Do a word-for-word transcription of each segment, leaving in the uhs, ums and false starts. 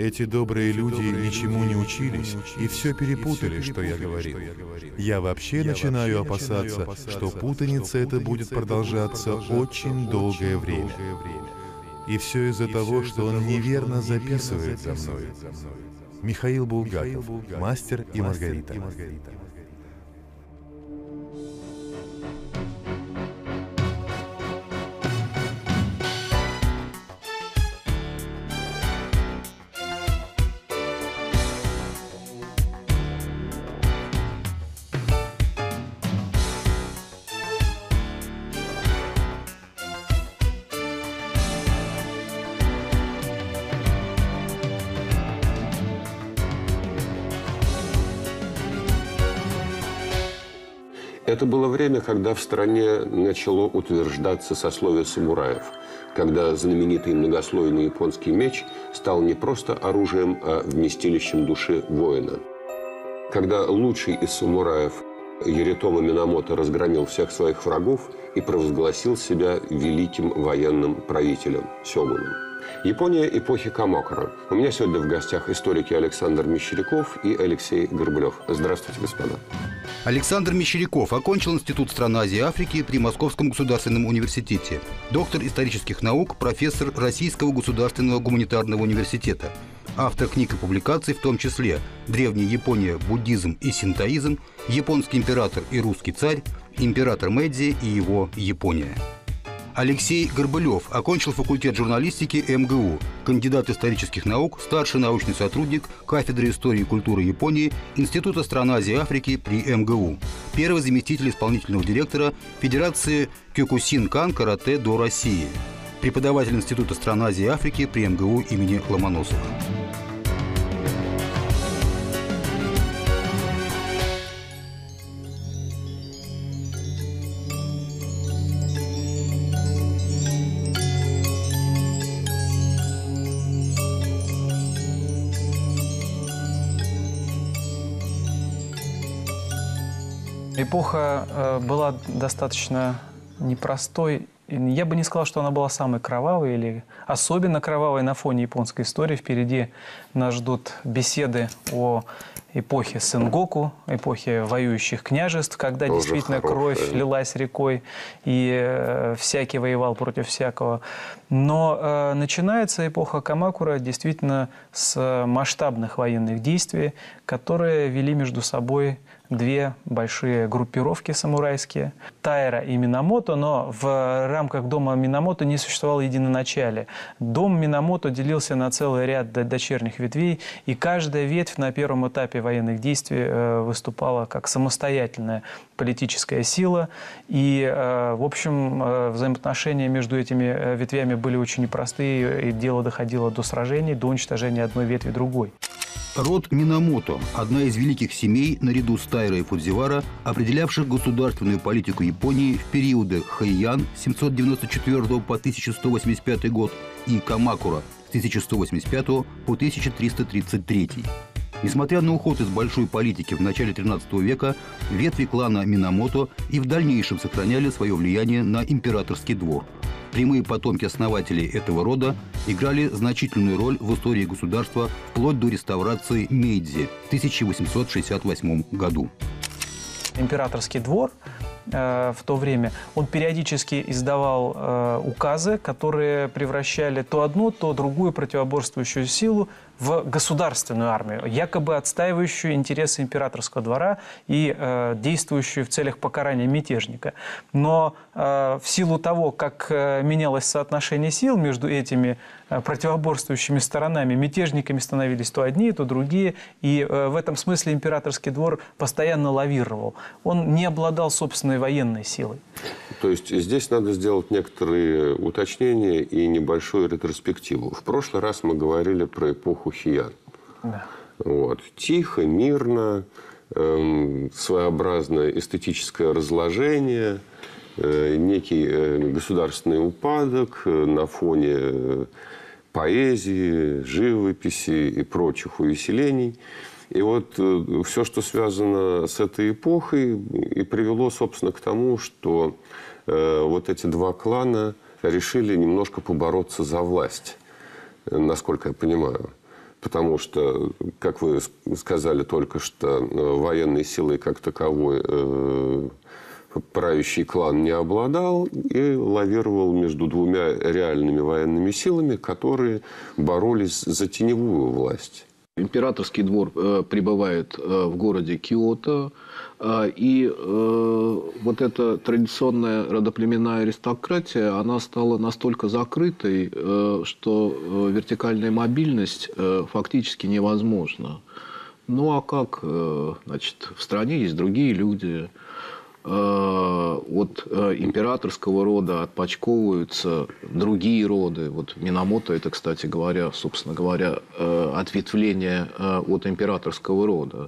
Эти добрые люди ничему не учились и все перепутали, что я говорил. Я вообще начинаю опасаться, что путаница эта будет продолжаться очень долгое время. И все из-за того, что он неверно записывает за мной. Михаил Булгаков, «Мастер и Маргарита». Это было время, когда в стране начало утверждаться сословие самураев, когда знаменитый многослойный японский меч стал не просто оружием, а вместилищем души воина. Когда лучший из самураев Yoritomo Минамото разгромил всех своих врагов и провозгласил себя великим военным правителем, сёгуном. Япония эпохи Камакура. У меня сегодня в гостях историки Александр Мещеряков и Алексей Горбылев. Здравствуйте, господа. Александр Мещеряков окончил Институт стран Азии и Африки при Московском государственном университете. Доктор исторических наук, профессор Российского государственного гуманитарного университета. Автор книг и публикаций, в том числе «Древняя Япония, буддизм и синтоизм», «Японский император и русский царь», «Император Мэйдзи и его Япония». Алексей Горбылев окончил факультет журналистики эм гэ у, кандидат исторических наук, старший научный сотрудник кафедры истории и культуры Японии Института стран Азии и Африки при эм гэ у, первый заместитель исполнительного директора Федерации Кёкусин-кан каратэ-до России, преподаватель Института стран Азии и Африки при эм гэ у имени Ломоносова. Эпоха э, была достаточно непростой. Я бы не сказал, что она была самой кровавой или особенно кровавой на фоне японской истории. Впереди нас ждут беседы о эпохе Сэнгоку, эпохе воюющих княжеств, когда Тоже действительно хорошая. Кровь лилась рекой и э, всякий воевал против всякого. Но э, начинается эпоха Камакура действительно с масштабных военных действий, которые вели между собой две большие группировки самурайские – Тайра и Минамото, но в рамках дома Минамото не существовало единоначалия. Дом Минамото делился на целый ряд дочерних ветвей, и каждая ветвь на первом этапе военных действий выступала как самостоятельная политическая сила. И, в общем, взаимоотношения между этими ветвями были очень непростые, и дело доходило до сражений, до уничтожения одной ветви другой. Род Минамото – одна из великих семей, наряду с Тайра и Фудзивара, определявших государственную политику Японии в периоды Хэйян с семьсот девяносто четвёртого по тысяча сто восемьдесят пятый год и Камакура с тысяча сто восемьдесят пятого по тысяча триста тридцать третий. Несмотря на уход из большой политики в начале тринадцатого века, ветви клана Минамото и в дальнейшем сохраняли свое влияние на императорский двор. Прямые потомки основателей этого рода играли значительную роль в истории государства вплоть до реставрации Мэйдзи в тысяча восемьсот шестьдесят восьмом году. Императорский двор э, в то время, он периодически издавал э, указы, которые превращали то одну, то другую противоборствующую силу в государственную армию, якобы отстаивающую интересы императорского двора и э, действующую в целях покарания мятежника. Но э, в силу того, как э, менялось соотношение сил между этими э, противоборствующими сторонами, мятежниками становились то одни, то другие, и э, в этом смысле императорский двор постоянно лавировал. Он не обладал собственной военной силой. То есть здесь надо сделать некоторые уточнения и небольшую ретроспективу. В прошлый раз мы говорили про эпоху Хэйян. Да. Вот. Тихо, мирно, эм, своеобразное эстетическое разложение, э, некий э, государственный упадок э, на фоне э, поэзии, живописи и прочих увеселений. И вот э, все, что связано с этой эпохой, и привело, собственно, к тому, что э, вот эти два клана решили немножко побороться за власть, насколько я понимаю. потому что, как вы сказали только что, военной силой как таковой э, правящий клан не обладал и лавировал между двумя реальными военными силами, которые боролись за теневую власть. Императорский двор э, пребывает э, в городе Киото, э, и э, вот эта традиционная родоплеменная аристократия, она стала настолько закрытой, э, что э, вертикальная мобильность э, фактически невозможна. Ну а как? Э, значит, в стране есть другие люди. От императорского рода отпочковываются другие роды. Вот Минамото – это, кстати говоря, собственно говоря, ответвление от императорского рода.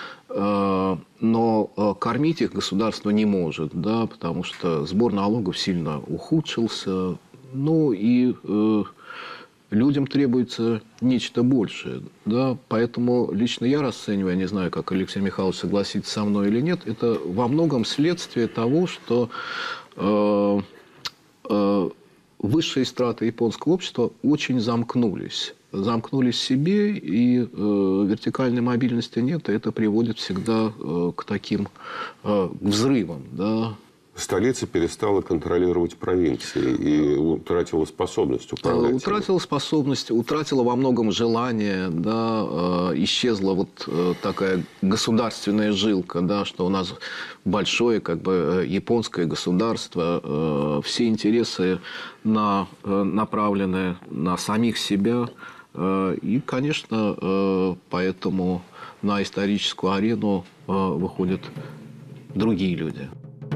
Но кормить их государство не может, да, потому что сбор налогов сильно ухудшился. Ну и людям требуется нечто большее. Да? Поэтому лично я расцениваю, я не знаю, как Алексей Михайлович согласится со мной или нет, это во многом следствие того, что э, э, высшие страты японского общества очень замкнулись. Замкнулись в себе, и э, вертикальной мобильности нет, и это приводит всегда э, к таким э, взрывам. Да? Столица перестала контролировать провинции и утратила способность управлять. Утратила способность, утратила во многом желание, да, исчезла вот такая государственная жилка, да, что у нас большое как бы японское государство, все интересы на, направлены на самих себя. И, конечно, поэтому на историческую арену выходят другие люди.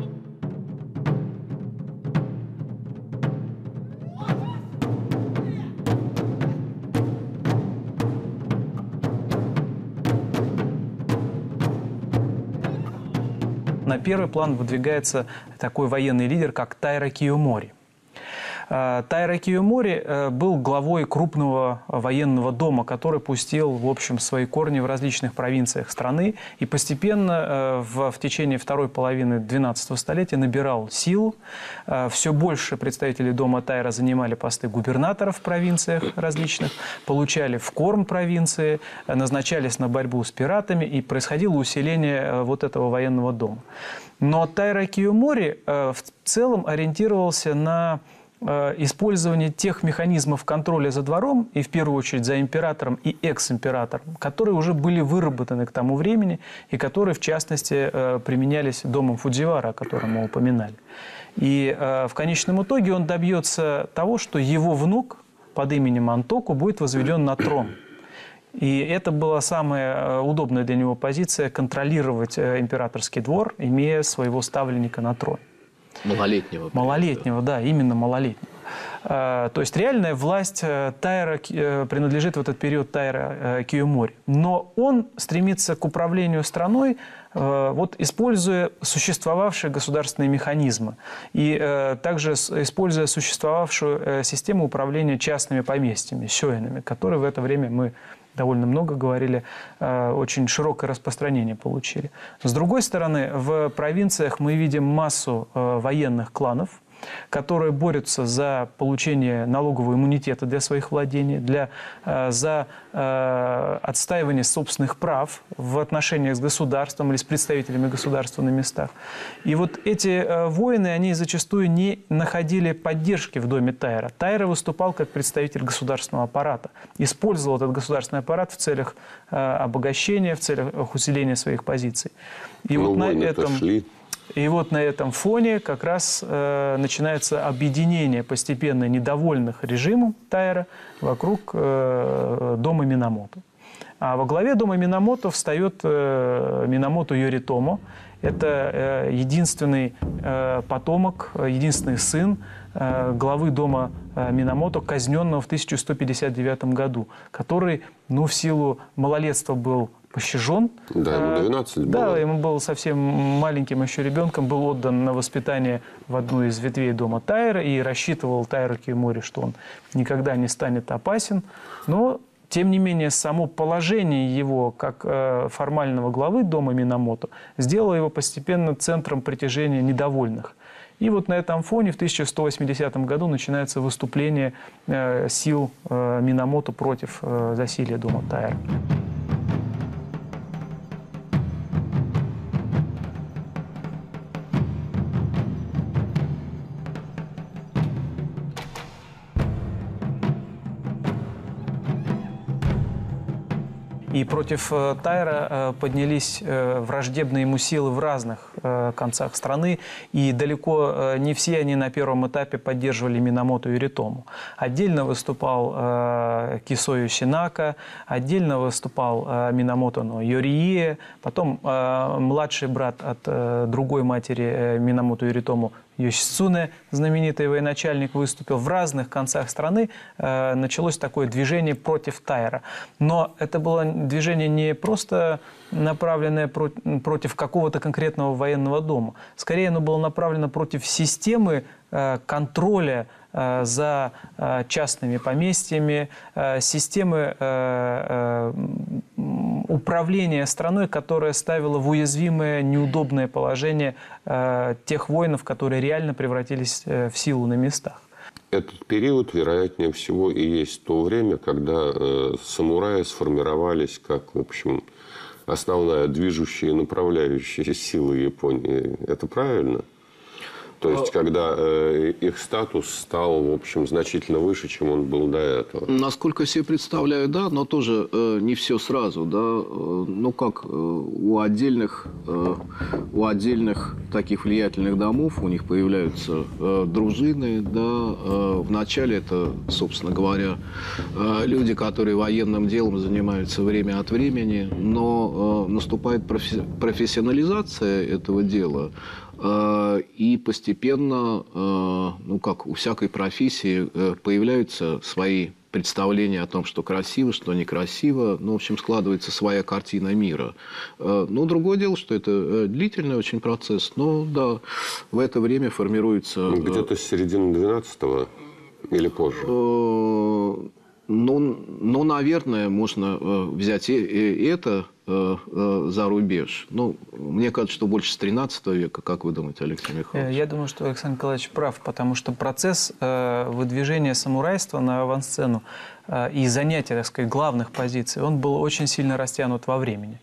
На первый план выдвигается такой военный лидер, как Тайра Кийомори. Тайра Кийомори был главой крупного военного дома, который пустил, в общем, свои корни в различных провинциях страны и постепенно в, в течение второй половины двенадцатого столетия набирал силу. Все больше представителей дома Тайра занимали посты губернаторов в провинциях различных, получали вкорм провинции, назначались на борьбу с пиратами, и происходило усиление вот этого военного дома. Но Тайра Кийомори в целом ориентировался на использование тех механизмов контроля за двором, и в первую очередь за императором и экс-императором, которые уже были выработаны к тому времени и которые, в частности, применялись домом Фудзивара, о котором мы упоминали. И в конечном итоге он добьется того, что его внук под именем Антоку будет возведен на трон. И это была самая удобная для него позиция – контролировать императорский двор, имея своего ставленника на трон. Малолетнего. Малолетнего, да, именно малолетнего. То есть реальная власть Тайра принадлежит в этот период Тайра Кийомори. Но он стремится к управлению страной, вот, используя существовавшие государственные механизмы и также используя существовавшую систему управления частными поместьями, сёинами, которые в это время мы довольно много говорили, очень широкое распространение получили. С другой стороны, в провинциях мы видим массу военных кланов, которые борются за получение налогового иммунитета для своих владений, для, за э, отстаивание собственных прав в отношениях с государством или с представителями государства на местах. И вот эти э, воины, они зачастую не находили поддержки в доме Тайра. Тайра выступал как представитель государственного аппарата, использовал этот государственный аппарат в целях э, обогащения, в целях усиления своих позиций. И ну, вот на этом... шли. И вот на этом фоне как раз э, начинается объединение постепенно недовольных режимом Тайра вокруг э, дома Минамото. А во главе дома Минамото встает э, Минамото Йоритомо. Это э, единственный э, потомок, единственный сын э, главы дома э, Минамото, казненного в тысяча сто пятьдесят девятом году, который, ну, в силу малолетства был пощажен. Да, ему двенадцать было. Да, ему был совсем маленьким еще ребенком, был отдан на воспитание в одну из ветвей дома Тайра, и рассчитывал Тайра Кийомори, что он никогда не станет опасен. Но, тем не менее, само положение его как э, формального главы дома Минамото сделало его постепенно центром притяжения недовольных. И вот на этом фоне в тысяча сто восьмидесятом году начинается выступление э, сил э, Минамото против э, засилия дома Тайра. И против э, Тайра э, поднялись э, враждебные ему силы в разных э, концах страны, и далеко э, не все они на первом этапе поддерживали Минамото Yoritomo. Отдельно выступал э, Кисою Синака, отдельно выступал э, Минамото но Йорие, потом э, младший брат от э, другой матери э, Минамото Yoritomo Йосицуне, знаменитый военачальник, выступил. В разных концах страны э, началось такое движение против Тайра. Но это было движение не просто направленное про против какого-то конкретного военного дома. Скорее, оно было направлено против системы э, контроля э, за э, частными поместьями, э, системы э, э, управления страной, которая ставила в уязвимое, неудобное положение э, тех воинов, которые реально превратились э, в силу на местах. Этот период, вероятнее всего, и есть то время, когда э, самураи сформировались как, в общем, основная движущая и направляющая сила Японии. Это правильно? То есть, когда э, их статус стал, в общем, значительно выше, чем он был до этого. Насколько себе представляю, да, но тоже э, не все сразу, да. Э, ну, как э, у отдельных, э, у отдельных таких влиятельных домов у них появляются э, дружины, да. Э, вначале это, собственно говоря, э, люди, которые военным делом занимаются время от времени, но э, наступает профи профессионализация этого дела. И постепенно, ну как у всякой профессии, появляются свои представления о том, что красиво, что некрасиво. Ну, в общем, складывается своя картина мира. Но другое дело, что это длительный очень процесс. Но да, в это время формируется... Где-то с середины двенадцатого или позже? Ну, ну, наверное, можно взять и это за рубеж. Ну, мне кажется, что больше с тринадцатого века. Как вы думаете, Алексей Михайлович? Я думаю, что Александр Николаевич прав, потому что процесс выдвижения самурайства на авансцену и занятия, так сказать, главных позиций, он был очень сильно растянут во времени.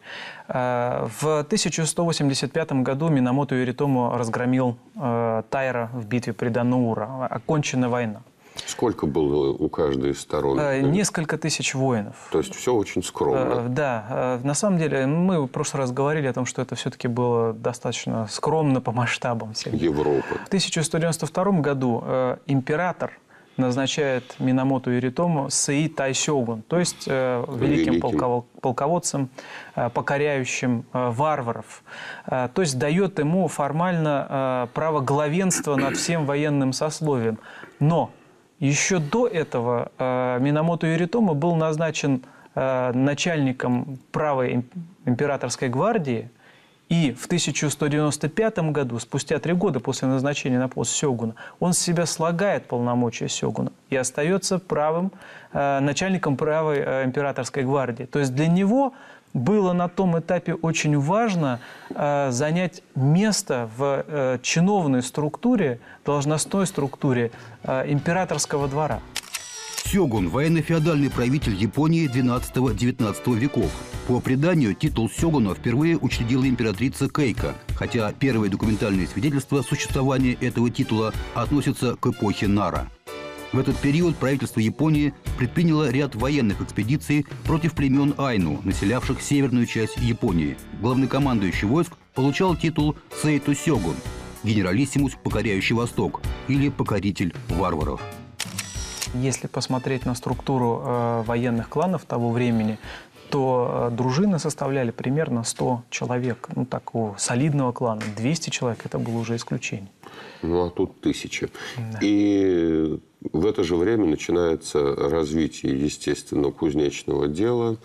В тысяча сто восемьдесят пятом году Минамото Yoritomo разгромил Тайра в битве при Дануура. Окончена война. Сколько было у каждой из сторон? Несколько тысяч воинов. То есть все очень скромно. Да. На самом деле, мы в прошлый раз говорили о том, что это все-таки было достаточно скромно по масштабам всех. Европы. В тысяча сто девяносто втором году император назначает Минамото Yoritomo сэй тайсёгун, то есть великим, великим. полководцем, покоряющим варваров. То есть дает ему формально право главенства над всем военным сословием. Но еще до этого Минамото Yoritomo был назначен начальником правой императорской гвардии, и в тысяча сто девяносто пятом году, спустя три года после назначения на пост сёгуна, он с себя слагает полномочия сёгуна и остается правым, начальником правой императорской гвардии. То есть для него было на том этапе очень важно э, занять место в э, чиновной структуре, должностной структуре э, императорского двора. Сёгун – военно-феодальный правитель Японии двенадцатого-девятнадцатого веков. По преданию, титул сёгуна впервые учредила императрица Кейко, хотя первые документальные свидетельства существования этого титула относятся к эпохе Нара. В этот период правительство Японии предприняло ряд военных экспедиций против племен айну, населявших северную часть Японии. Главнокомандующий войск получал титул сейто-сёгун – генералиссимус, покоряющий Восток, или покоритель варваров. Если посмотреть на структуру э, военных кланов того времени, то э, дружины составляли примерно сто человек. Ну, такого солидного клана. двести человек – это было уже исключение. Ну, а тут тысяча. Да. И в это же время начинается развитие, естественно, кузнечного дела.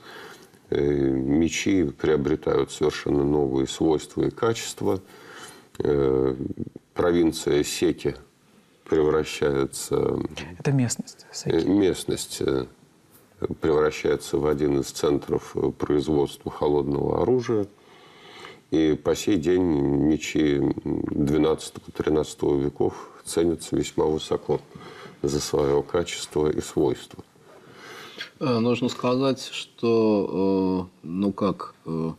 Мечи приобретают совершенно новые свойства и качества. Провинция Секи превращается... Это местность. Секи. Местность превращается в один из центров производства холодного оружия. И по сей день мечи двенадцатого-тринадцатого веков ценятся весьма высоко за свое качество и свойства. Нужно сказать, что, ну как,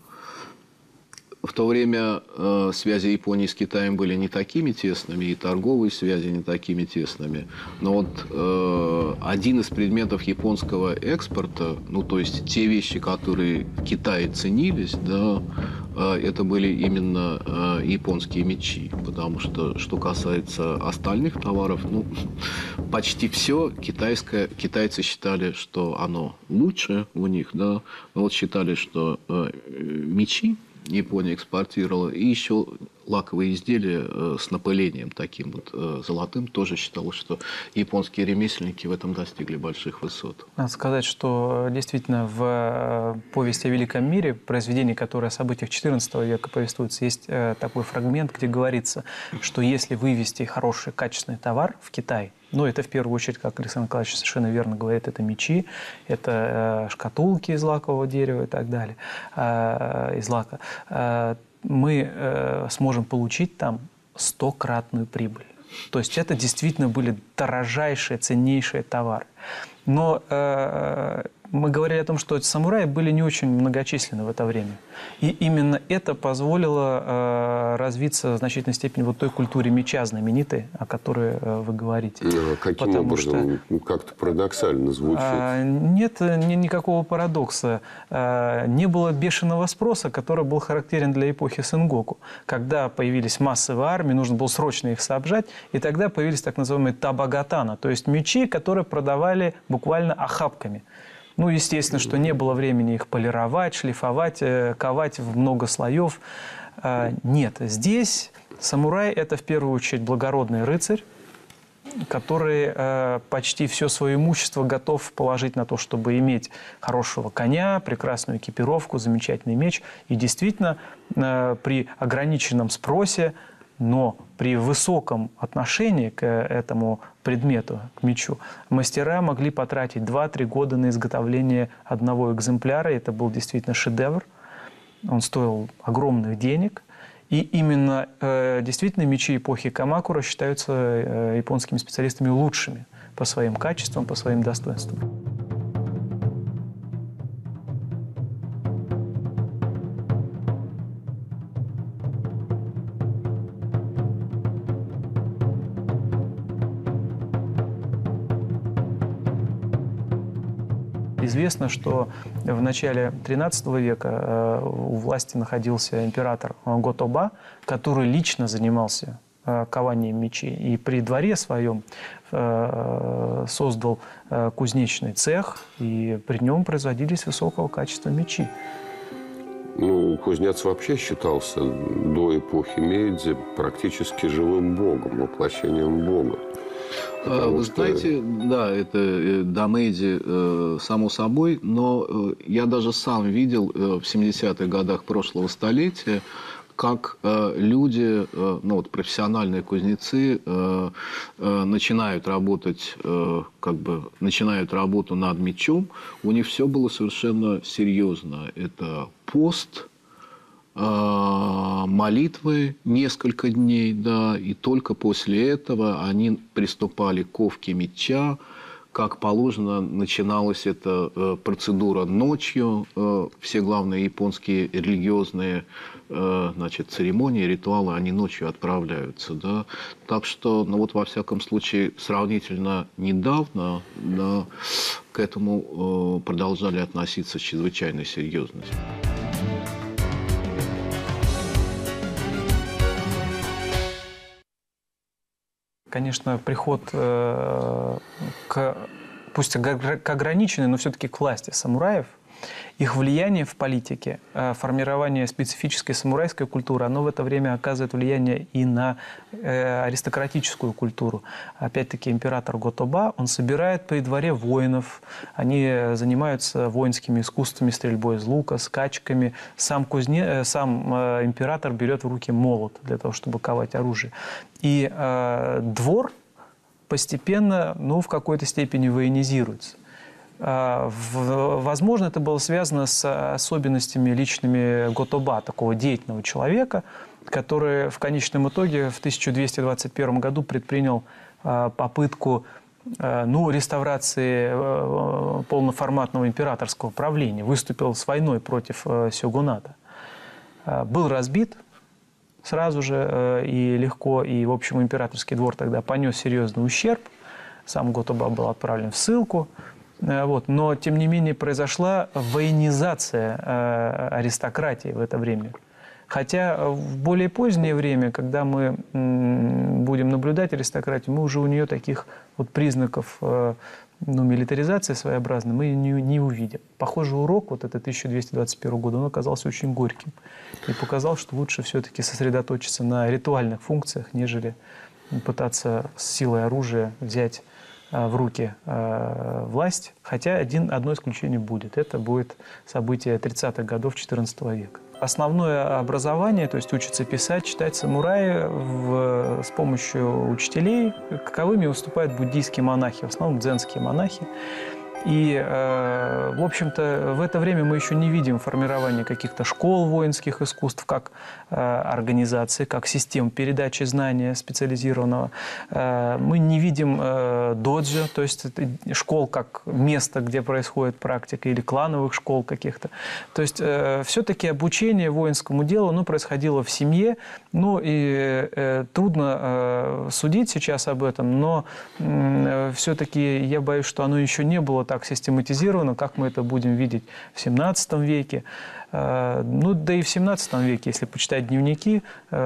в то время связи Японии с Китаем были не такими тесными, и торговые связи не такими тесными. Но вот один из предметов японского экспорта, ну то есть те вещи, которые в Китае ценились, да, это были именно японские мечи. Потому что, что касается остальных товаров, ну, почти все китайское, китайцы считали, что оно лучше у них, да. Но вот считали, что мечи Япония экспортировала, и еще лаковые изделия с напылением таким вот золотым тоже считалось, что японские ремесленники в этом достигли больших высот. Надо сказать, что действительно в повести о Великом мире, произведении, которое о событиях четырнадцатого века повествуется, есть такой фрагмент, где говорится, что если вывести хороший, качественный товар в Китай, ну, это в первую очередь, как Александр Николаевич совершенно верно говорит, это мечи, это э, шкатулки из лакового дерева и так далее, э, из лака. Э, мы э, сможем получить там стократную прибыль. То есть это действительно были дорожайшие, ценнейшие товары. Но э, мы говорили о том, что самураи были не очень многочисленны в это время. И именно это позволило э, развиться в значительной степени вот той культуре меча знаменитой, о которой э, вы говорите. А каким Потому образом? Что, как-то парадоксально звучит. Э, нет ни, никакого парадокса. Э, не было бешеного спроса, который был характерен для эпохи Сэнгоку. Когда появились массовые армии, нужно было срочно их снабжать, и тогда появились так называемые табагатана, то есть мечи, которые продавали буквально охапками. Ну, естественно, что не было времени их полировать, шлифовать, ковать в много слоев. Нет, здесь самурай – это в первую очередь благородный рыцарь, который почти все свое имущество готов положить на то, чтобы иметь хорошего коня, прекрасную экипировку, замечательный меч. И действительно, при ограниченном спросе, но при высоком отношении к этому предмету, к мечу, мастера могли потратить два-три года на изготовление одного экземпляра. Это был действительно шедевр. Он стоил огромных денег. И именно э, действительно мечи эпохи Камакура считаются э, японскими специалистами лучшими по своим качествам, по своим достоинствам. Известно, что в начале тринадцатого века у власти находился император Готоба, который лично занимался кованием мечей. И при дворе своем создал кузнечный цех, и при нем производились высокого качества мечи. Ну, кузнец вообще считался до эпохи Мэйдзи практически живым богом, воплощением бога. Потому Вы что... знаете, да, это до Мэйдзи, само собой, но я даже сам видел в семидесятых годах прошлого столетия, как люди, ну вот профессиональные кузнецы, начинают работать, как бы начинают работу над мечом, у них все было совершенно серьезно. Это пост, молитвы несколько дней, да, и только после этого они приступали к ковке меча. Как положено, начиналась эта процедура ночью. Все главные японские религиозные, значит, церемонии, ритуалы, они ночью отправляются, да. Так что, ну вот во всяком случае, сравнительно недавно, да, к этому продолжали относиться с чрезвычайной серьезностью. Конечно, приход э, к, пусть к ограниченной, но все-таки к власти самураев, их влияние в политике, э, формирование специфической самурайской культуры, оно в это время оказывает влияние и на э, аристократическую культуру. Опять-таки император Готоба, он собирает при дворе воинов, они занимаются воинскими искусствами, стрельбой из лука, скачками. Сам, кузне, сам э, император берет в руки молот для того, чтобы ковать оружие. И э, двор постепенно, ну, в какой-то степени военизируется. Возможно, это было связано с особенностями личными Го-Тоба, такого деятельного человека, который в конечном итоге в тысяча двести двадцать первом году предпринял попытку ну, реставрации полноформатного императорского правления, выступил с войной против сёгуната. Был разбит сразу же и легко, и, в общем, императорский двор тогда понес серьезный ущерб. Сам Го-Тоба был отправлен в ссылку. Вот. Но, тем не менее, произошла военизация аристократии в это время. Хотя в более позднее время, когда мы будем наблюдать аристократию, мы уже у нее таких вот признаков ну, милитаризации своеобразной мы не, не увидим. Похожий урок, вот это тысяча двести двадцать первого года, он оказался очень горьким. И показал, что лучше все-таки сосредоточиться на ритуальных функциях, нежели пытаться с силой оружия взять в руки э, власть. Хотя один, одно исключение будет. Это будет событие тридцатых годов четырнадцатого века. Основное образование, то есть учатся писать, читать самураи в, с помощью учителей. Каковыми выступают буддийские монахи, в основном дзенские монахи. И, э, в общем-то, в это время мы еще не видим формирования каких-то школ воинских искусств, как э, организации, как систем передачи знания специализированного. Э, мы не видим э, доджо, то есть школ как место, где происходит практика, или клановых школ каких-то. То есть э, все-таки обучение воинскому делу ну, происходило в семье. Ну и э, трудно э, судить сейчас об этом, но э, все-таки я боюсь, что оно еще не было так систематизировано, как мы это будем видеть в семнадцатом веке. Ну, да и в семнадцатом веке, если почитать дневники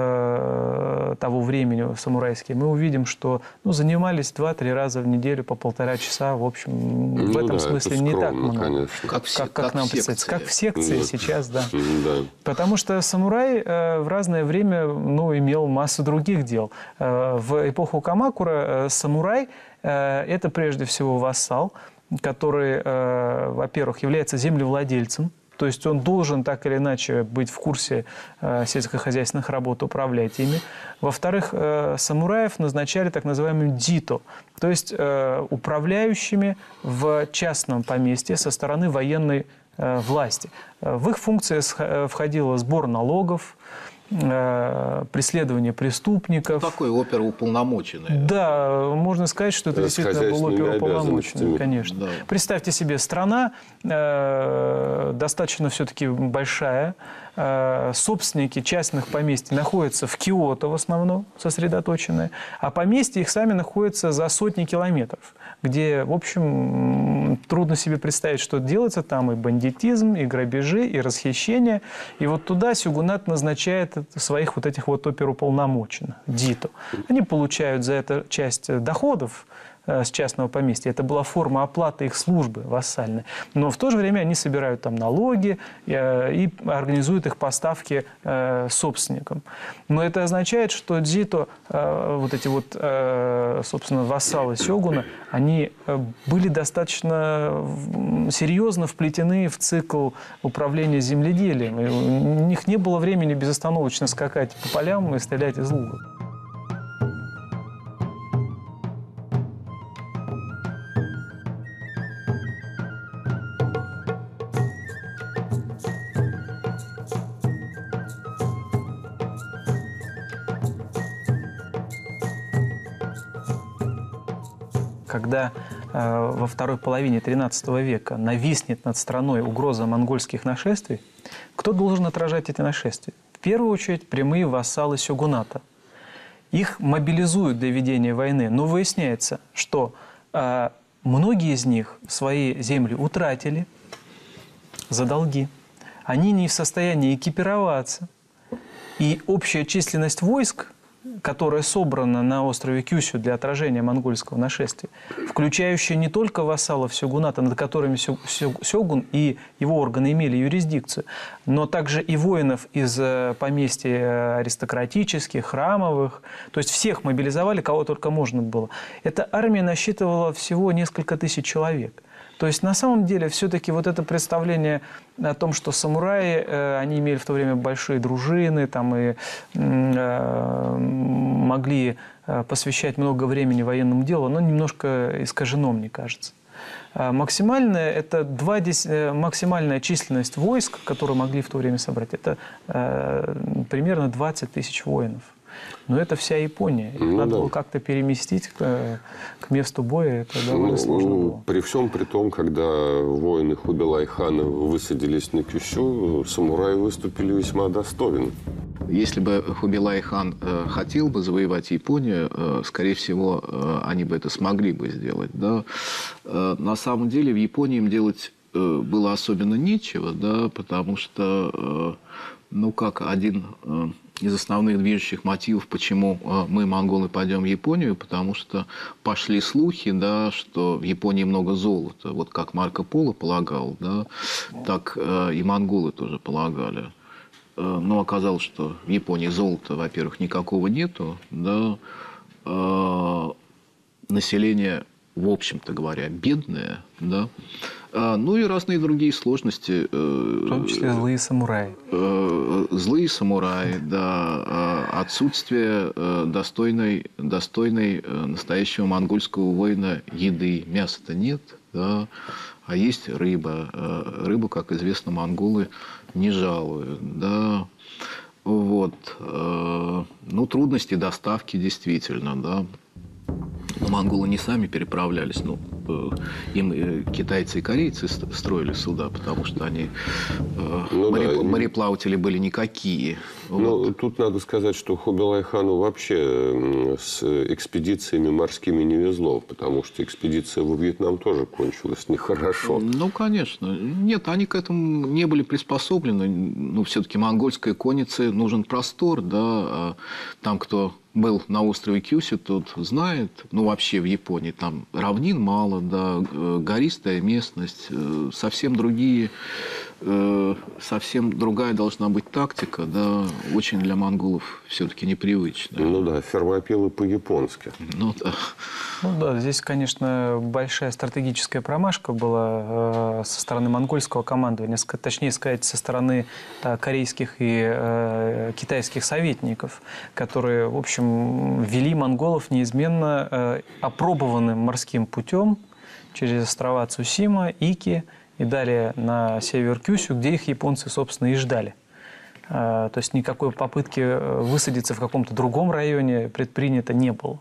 э, того времени самурайские, мы увидим, что ну, занимались два-три раза в неделю по полтора часа. В общем, ну, в этом да, смысле не так много. Как, все, как, как, как нам представить. Как в секции да. сейчас, да. да. Потому что самурай э, в разное время ну, имел массу других дел. Э, в эпоху Камакура э, самурай э, – это прежде всего вассал, который, э, во-первых, является землевладельцем. То есть он должен так или иначе быть в курсе э, сельскохозяйственных работ, управлять ими. Во-вторых, э, самураев назначали так называемым дито, то есть э, управляющими в частном поместье со стороны военной э, власти. В их функции входило сбор налогов, преследование преступников. Такой оперуполномоченный. Да, можно сказать, что это да, действительно был оперуполномоченный, конечно. Да. Представьте себе, страна э, достаточно все-таки большая, э, собственники частных поместий находятся в Киото в основном сосредоточенные, а поместья их сами находятся за сотни километров, где, в общем, трудно себе представить, что делается там и бандитизм, и грабежи, и расхищение. И вот туда сёгунат назначает своих вот этих вот оперуполномоченных, дито. Они получают за это часть доходов с частного поместья. Это была форма оплаты их службы вассальной. Но в то же время они собирают там налоги и организуют их поставки собственникам. Но это означает, что дзито, вот эти вот, собственно, вассалы сёгуна, они были достаточно серьезно вплетены в цикл управления земледелием. И у них не было времени безостановочно скакать по полям и стрелять из лука. Когда э, во второй половине тринадцатого века нависнет над страной угроза монгольских нашествий, кто должен отражать эти нашествия? В первую очередь прямые вассалы сёгуната. Их мобилизуют для ведения войны, но выясняется, что э, многие из них свои земли утратили за долги. Они не в состоянии экипироваться. И общая численность войск, которая собрана на острове Кюсю для отражения монгольского нашествия, включающая не только вассалов сёгуната, над которыми сёгун и его органы имели юрисдикцию, но также и воинов из поместьй аристократических, храмовых. То есть всех мобилизовали, кого только можно было. Эта армия насчитывала всего несколько тысяч человек. То есть на самом деле все-таки вот это представление о том, что самураи, э, они имели в то время большие дружины, там и э, могли посвящать много времени военному делу, оно немножко искажено, мне кажется. Максимальная, это два, максимальная численность войск, которые могли в то время собрать, это э, примерно двадцать тысяч воинов. Но это вся Япония. Их ну, надо да. было как-то переместить к, к месту боя. Это довольно ну, сложно было. При всем при том, когда воины Хубилай-хана высадились на Кюсю, самураи выступили весьма достойно. Если бы Хубилай-хан э, хотел бы завоевать Японию, э, скорее всего, э, они бы это смогли бы сделать. Да? Э, на самом деле в Японии им делать э, было особенно нечего, да, потому что, э, ну, как один э, из основных движущих мотивов, почему э, мы, монголы, пойдем в Японию, потому что пошли слухи, да, что в Японии много золота. Вот как Марко Поло полагал, да, так э, и монголы тоже полагали. Но оказалось, что в Японии золота, во-первых, никакого нету, да, э, население, в общем-то говоря, бедное, да, э, ну и разные другие сложности. Э, в том числе злые самураи. Э, злые самураи, да, э, отсутствие э, достойной, достойной э, настоящего монгольского воина еды, мяса-то нет, да, а есть рыба. Рыбу, как известно, монголы не жалуют. Да. Вот. Ну, трудности доставки действительно. Да. Но монголы не сами переправлялись. Ну, им китайцы и корейцы строили суда, потому что они ну, море, да. мореплаватели были никакие. Ну, вот. Тут надо сказать, что Хубилай-хану вообще с экспедициями морскими не везло, потому что экспедиция во Вьетнам тоже кончилась нехорошо. Ну, конечно. Нет, они к этому не были приспособлены. Ну, все-таки монгольской коннице нужен простор, да. Там, кто был на острове Кюсю, тот знает, ну, вообще в Японии там равнин мало, да, гористая местность, совсем другие, совсем другая должна быть тактика, да, очень для монголов все-таки непривычная. Ну да, фермопилы по-японски. Ну да. Ну да, здесь, конечно, большая стратегическая промашка была со стороны монгольского командования, точнее сказать, со стороны корейских и китайских советников, которые, в общем, вели монголов неизменно опробованным морским путем через острова Цусима, Ики и далее на север Кюсю, где их японцы, собственно, и ждали. То есть никакой попытки высадиться в каком-то другом районе предпринято не было.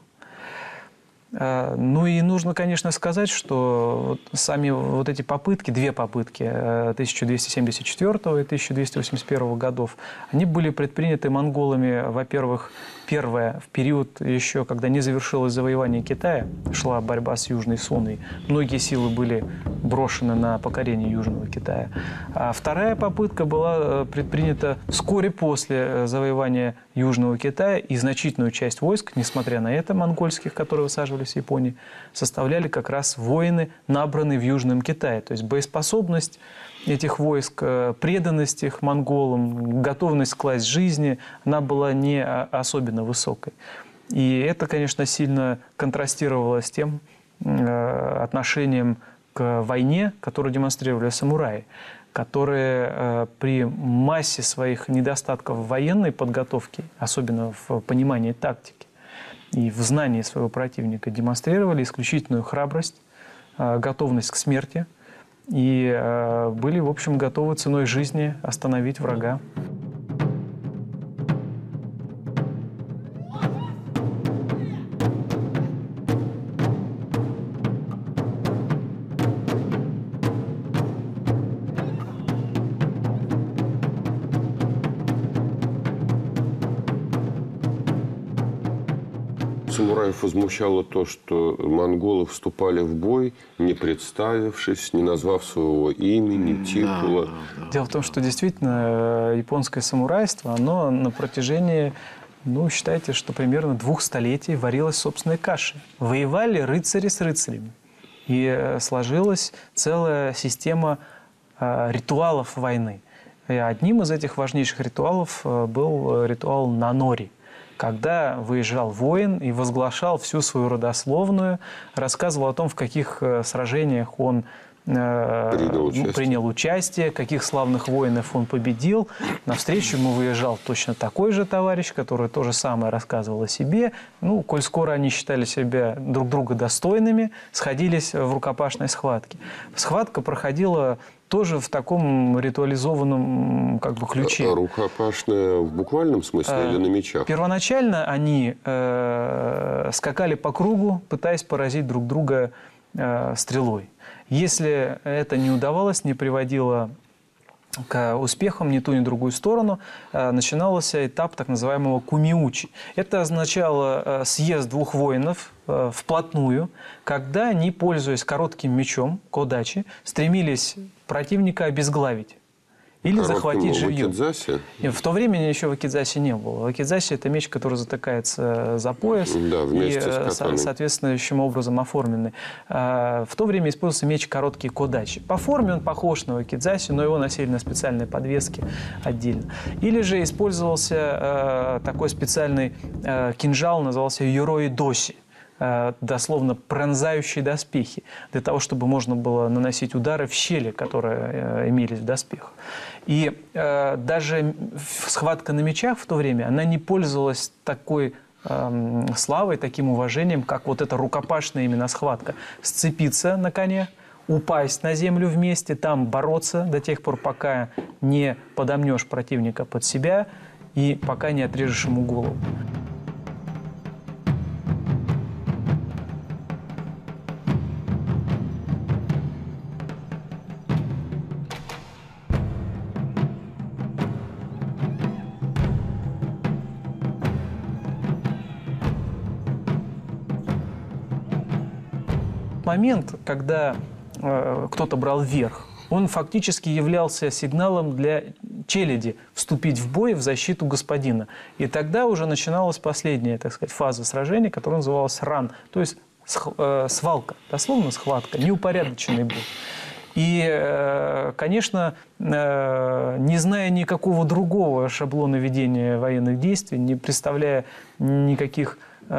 Ну и нужно, конечно, сказать, что сами вот эти попытки, две попытки тысяча двести семьдесят четвёртого и тысяча двести восемьдесят первого годов, они были предприняты монголами, во-первых, первое, в период еще, когда не завершилось завоевание Китая, шла борьба с Южной Суной, многие силы были брошены на покорение Южного Китая. А вторая попытка была предпринята вскоре после завоевания Южного Китая, и значительную часть войск, несмотря на это, монгольских, которые высаживались в Японии, составляли как раз воины, набранные в Южном Китае. То есть боеспособность этих войск, преданность их монголам, готовность класть жизни, она была не особенно высокой. И это, конечно, сильно контрастировало с тем отношением к войне, которое демонстрировали самураи, которые при массе своих недостатков в военной подготовке, особенно в понимании тактики и в знании своего противника, демонстрировали исключительную храбрость, готовность к смерти и были, в общем, готовы ценой жизни остановить врага. Самураев возмущало то, что монголы вступали в бой, не представившись, не назвав своего имени, титула. Дело в том, что действительно японское самурайство, оно на протяжении, ну, считайте, что примерно двух столетий варилось собственной кашей. Воевали рыцари с рыцарями. И сложилась целая система ритуалов войны. И одним из этих важнейших ритуалов был ритуал нанори, когда выезжал воин и возглашал всю свою родословную, рассказывал о том, в каких сражениях он принял участие. принял участие, каких славных воинов он победил. Навстречу ему выезжал точно такой же товарищ, который то же самое рассказывал о себе. Ну, коль скоро они считали себя друг друга достойными, сходились в рукопашной схватке. Схватка проходила тоже в таком ритуализованном как бы ключе. Рукопашная в буквальном смысле а, или на мечах? Первоначально они э, скакали по кругу, пытаясь поразить друг друга э, стрелой. Если это не удавалось, не приводило к успехам ни ту, ни другую сторону, начинался этап так называемого кумиучи. Это означало съезд двух воинов вплотную, когда они, пользуясь коротким мечом, кодачи, стремились противника обезглавить или Коротким захватить живьем. вакидзаси? В то время еще вакидзаси не было. Вакидзаси – это меч, который затыкается за пояс да, и соответствующим образом оформленный. В то время использовался меч короткий кодачи. По форме он похож на вакидзаси, но его носили на специальной подвеске отдельно. Или же использовался такой специальный кинжал, назывался юрои доси. Дословно пронзающие доспехи, для того, чтобы можно было наносить удары в щели, которые имелись в доспехах. И э, даже схватка на мечах в то время, она не пользовалась такой э, славой, таким уважением, как вот эта рукопашная именно схватка. Сцепиться на коне, упасть на землю вместе, там бороться до тех пор, пока не подомнешь противника под себя и пока не отрежешь ему голову. Момент, когда э, кто-то брал верх, он фактически являлся сигналом для челяди вступить в бой в защиту господина. И тогда уже начиналась последняя, так сказать, фаза сражения, которая называлась ран, то есть э, свалка, дословно схватка, неупорядоченный бой. И, э, конечно, э, не зная никакого другого шаблона ведения военных действий, не представляя никаких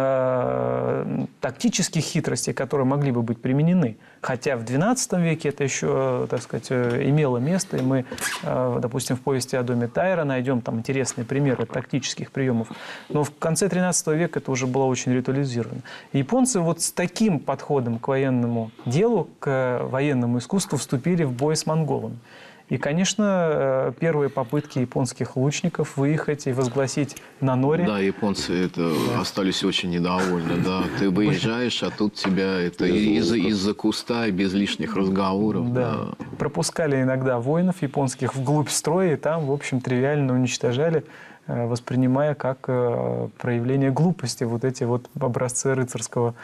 тактических хитростей, которые могли бы быть применены. Хотя в двенадцатом веке это еще, так сказать, имело место, и мы, допустим, в повести о доме Тайра найдем там интересные примеры тактических приемов. Но в конце тринадцатого века это уже было очень ритуализировано. Японцы вот с таким подходом к военному делу, к военному искусству вступили в бой с монголами. И, конечно, первые попытки японских лучников выехать и возгласить на норе. Да, японцы это да. остались очень недовольны. Да. Ты выезжаешь, а тут тебя это из-за из-за куста и без лишних разговоров. Да. Да. Пропускали иногда воинов японских вглубь строя, и там, в общем, тривиально уничтожали, воспринимая как проявление глупости вот эти вот образцы рыцарского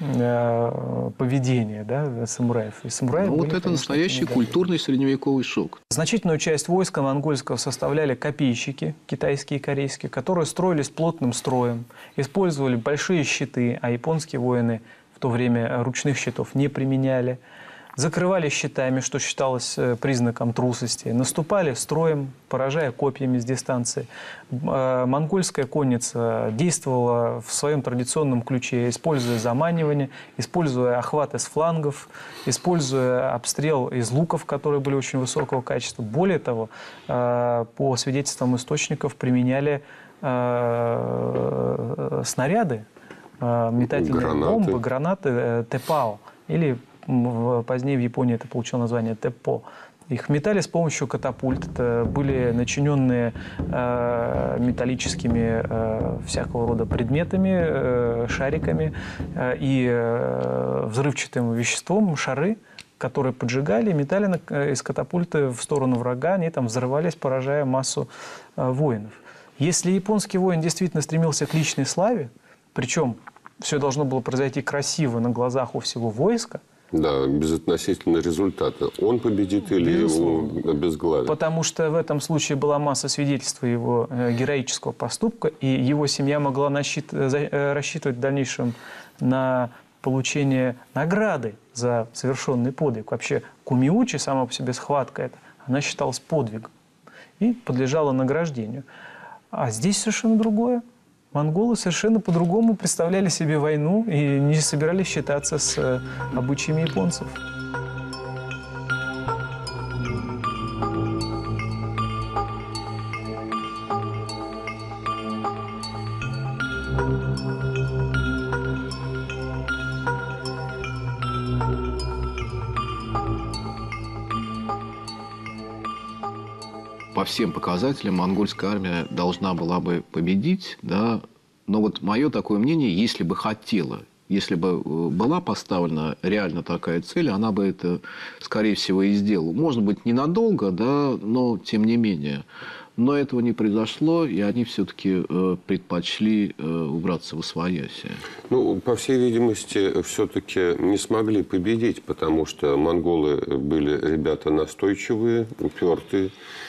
поведения, да, самураев. И самураи ну, были, вот это конечно, настоящий культурный средневековый шок. Значительную часть войска монгольского составляли копейщики, китайские и корейские, которые строились плотным строем, использовали большие щиты, а японские воины в то время ручных щитов не применяли. Закрывали щитами, что считалось признаком трусости, наступали строем, поражая копьями с дистанции. Монгольская конница действовала в своем традиционном ключе, используя заманивание, используя охваты с флангов, используя обстрел из луков, которые были очень высокого качества. Более того, по свидетельствам источников, применяли снаряды, метательные гранаты. бомбы, гранаты Тэпао или позднее в Японии это получило название Тэппо. Их метали с помощью катапульт. Это были начиненные э, металлическими э, всякого рода предметами, э, шариками э, и э, взрывчатым веществом шары, которые поджигали, метали на, из катапульты в сторону врага, они там взрывались, поражая массу э, воинов. Если японский воин действительно стремился к личной славе, причем все должно было произойти красиво на глазах у всего войска, да, безотносительно результата. Он победит или его обезглавит. Потому что в этом случае была масса свидетельств его героического поступка, и его семья могла рассчитывать в дальнейшем на получение награды за совершенный подвиг. Вообще кумиучи, сама по себе схватка, это, она считалась подвигом и подлежала награждению. А здесь совершенно другое. Монголы совершенно по-другому представляли себе войну и не собирались считаться с обычаями японцев. по всем показателям монгольская армия должна была бы победить, да. Но вот мое такое мнение, если бы хотела, если бы была поставлена реально такая цель, она бы это, скорее всего, и сделала. Может быть, ненадолго, да, но тем не менее. Но этого не произошло, и они все-таки э, предпочли э, убраться восвояси. Ну, по всей видимости, все-таки не смогли победить, потому что монголы были ребята настойчивые, упертые,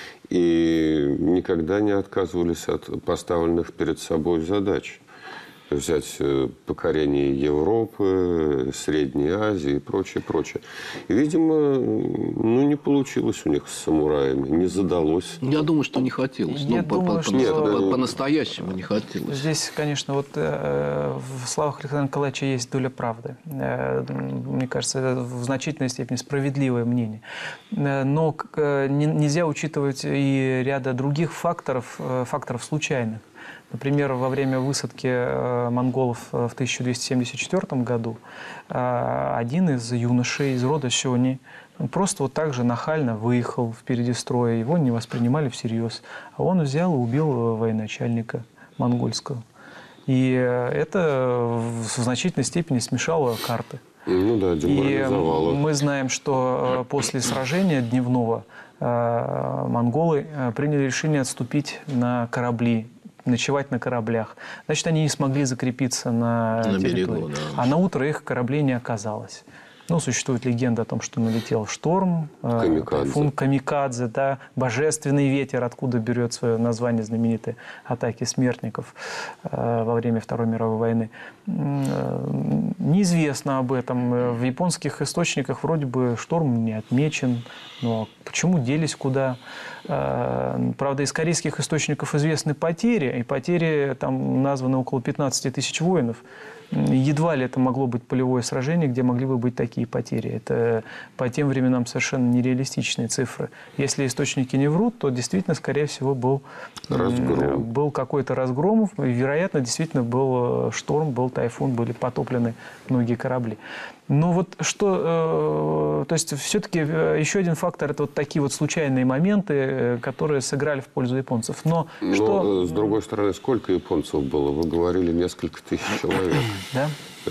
и никогда не отказывались от поставленных перед собой задач. Взять покорение Европы, Средней Азии и прочее, прочее. И, видимо, ну, не получилось у них с самураями, не задалось. Я думаю, что не хотелось. Я ну, думаю, по, что... по, Нет, по, по-настоящему не хотелось. Здесь, конечно, вот э, в словах Александра Николаевича есть доля правды. Э, мне кажется, это в значительной степени справедливое мнение. Э, но э, не, нельзя учитывать и ряда других факторов, э, факторов случайных. Например, во время высадки монголов в тысяча двести семьдесят четвёртом году один из юношей из рода Сёни просто вот так же нахально выехал впереди строя, его не воспринимали всерьез, а он взял и убил военачальника монгольского. И это в значительной степени смешало карты. Ну да, деморализовало. И мы знаем, что после сражения дневного монголы приняли решение отступить на корабли, ночевать на кораблях. Значит, они не смогли закрепиться на, на территории. Берегу, да. А на утро их кораблей не оказалось. Ну, существует легенда о том, что налетел шторм, камикадзе. Тайфун камикадзе, да, божественный ветер, откуда берет свое название знаменитой атаки смертников э, во время Второй мировой войны. Э, неизвестно об этом. В японских источниках вроде бы шторм не отмечен, но почему делись куда? Э, правда, из корейских источников известны потери, и потери там названы около пятнадцати тысяч воинов. Едва ли это могло быть полевое сражение, где могли бы быть такие потери. Это по тем временам совершенно нереалистичные цифры. Если источники не врут, то действительно, скорее всего, был, был какой-то разгром. И, вероятно, действительно был шторм, был тайфун, были потоплены многие корабли. Но вот что, э, то есть все-таки еще один фактор – это вот такие вот случайные моменты, которые сыграли в пользу японцев. Но, Но что... с другой стороны, сколько японцев было? Вы говорили, несколько тысяч человек. Да.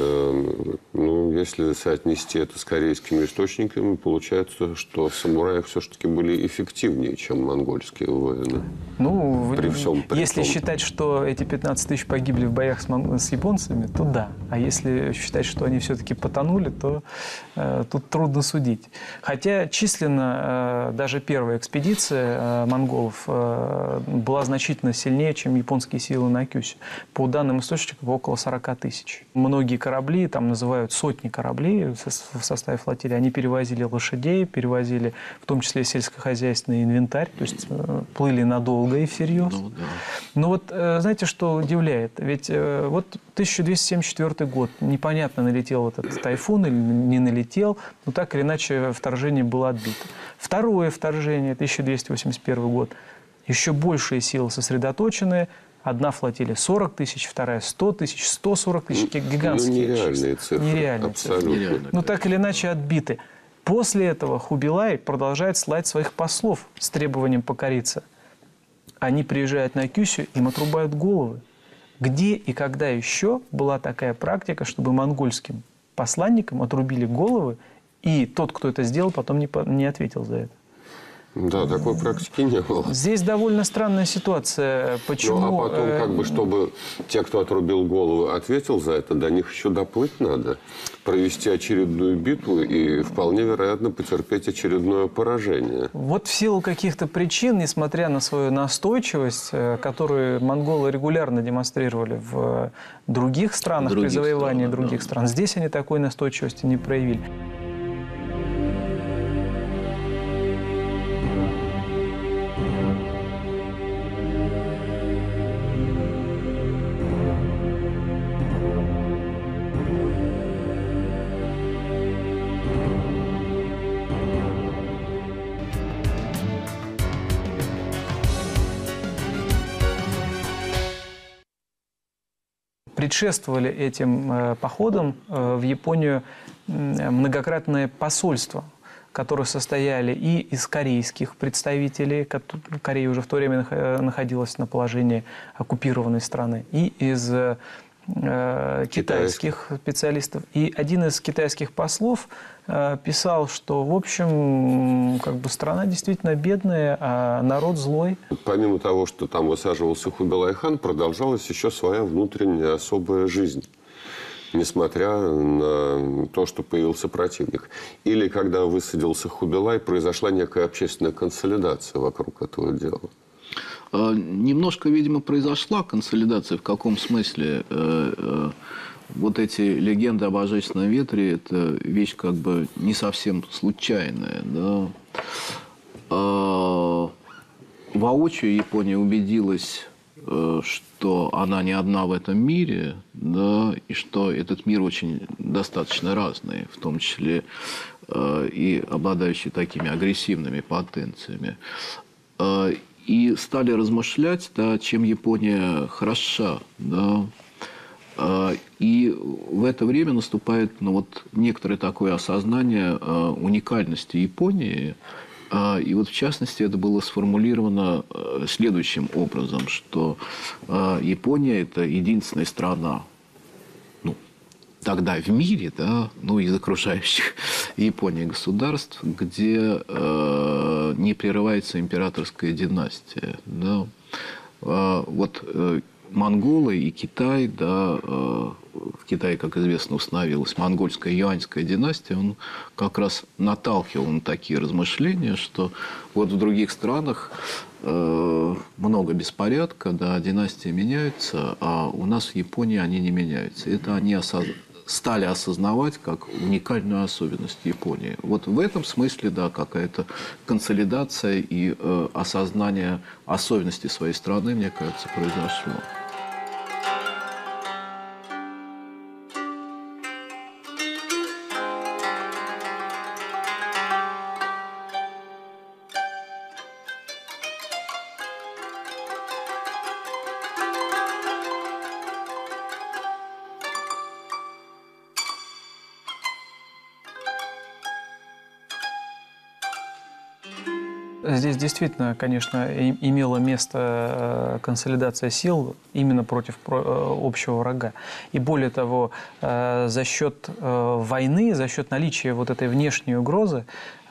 Ну, если соотнести это с корейскими источниками, получается, что самураи все-таки были эффективнее, чем монгольские воины. Ну, при всем, при если том. считать, что эти пятнадцать тысяч погибли в боях с, с японцами, то да. А если считать, что они все-таки потонули, то э, тут трудно судить. Хотя численно э, даже первая экспедиция э, монголов э, была значительно сильнее, чем японские силы на Кюсе. По данным источников, около сорока тысяч. Многие корабли, там называют сотни кораблей в составе флотилии, они перевозили лошадей, перевозили в том числе сельскохозяйственный инвентарь, то есть плыли надолго и всерьез. Ну, да. Но вот знаете, что удивляет? Ведь вот тысяча двести семьдесят четвёртый год, непонятно, налетел этот тайфун или не налетел, но так или иначе вторжение было отбито. Второе вторжение, тысяча двести восемьдесят первый год, еще большие силы сосредоточены. Одна флотилия сорок тысяч, вторая сто тысяч, сто сорок тысяч, гигантские. Ну, нереальные цифры. Нереальные абсолютно. цифры. Ну, так или иначе отбиты. После этого Хубилай продолжает слать своих послов с требованием покориться. Они приезжают на Кюсю, им отрубают головы. Где и когда еще была такая практика, чтобы монгольским посланникам отрубили головы, и тот, кто это сделал, потом не, не ответил за это? Да, такой практики не было. Здесь довольно странная ситуация. Почему? Ну, а потом, как бы, чтобы те, кто отрубил голову, ответил за это, до них еще доплыть надо, провести очередную битву и, вполне вероятно, потерпеть очередное поражение. Вот в силу каких-то причин, несмотря на свою настойчивость, которую монголы регулярно демонстрировали в других странах, других при завоевании стран, других да. стран, здесь они такой настойчивости не проявили. Предшествовали этим э, походам э, в Японию многократное посольство которые состояли и из корейских представителей, Корея уже в то время находилась на положении оккупированной страны, и из э, китайских специалистов. И один из китайских послов э, писал, что, в общем, как бы страна действительно бедная, а народ злой. Помимо того, что там высаживался Хубилай-хан, продолжалась еще своя внутренняя особая жизнь, несмотря на то, что появился противник. Или когда высадился Хубилай, произошла некая общественная консолидация вокруг этого дела. Немножко, видимо, произошла консолидация. В каком смысле? Вот эти легенды о божественном ветре – это вещь как бы не совсем случайная. Да? Воочию Япония убедилась, что она не одна в этом мире, да, и что этот мир очень достаточно разный, в том числе э, и обладающий такими агрессивными потенциями. Э, и стали размышлять, да, чем Япония хороша. Да. Э, и в это время наступает ну, вот, некоторое такое осознание э, уникальности Японии. И вот, в частности, это было сформулировано следующим образом, что Япония – это единственная страна, ну, тогда в мире, да, ну, из окружающих Японии государств, где э, не прерывается императорская династия. Да. Вот э, монголы и Китай, да, э, в Китае, как известно, установилась монгольская юаньская династия, он как раз наталкивал на такие размышления, что вот в других странах э, много беспорядка, да, династии меняются, а у нас в Японии они не меняются. Это они осоз... стали осознавать как уникальную особенность Японии. Вот в этом смысле, да, какая-то консолидация и э, осознание особенностей своей страны, мне кажется, произошло. Здесь действительно, конечно, имела место консолидация сил именно против общего врага. И более того, за счет войны, за счет наличия вот этой внешней угрозы,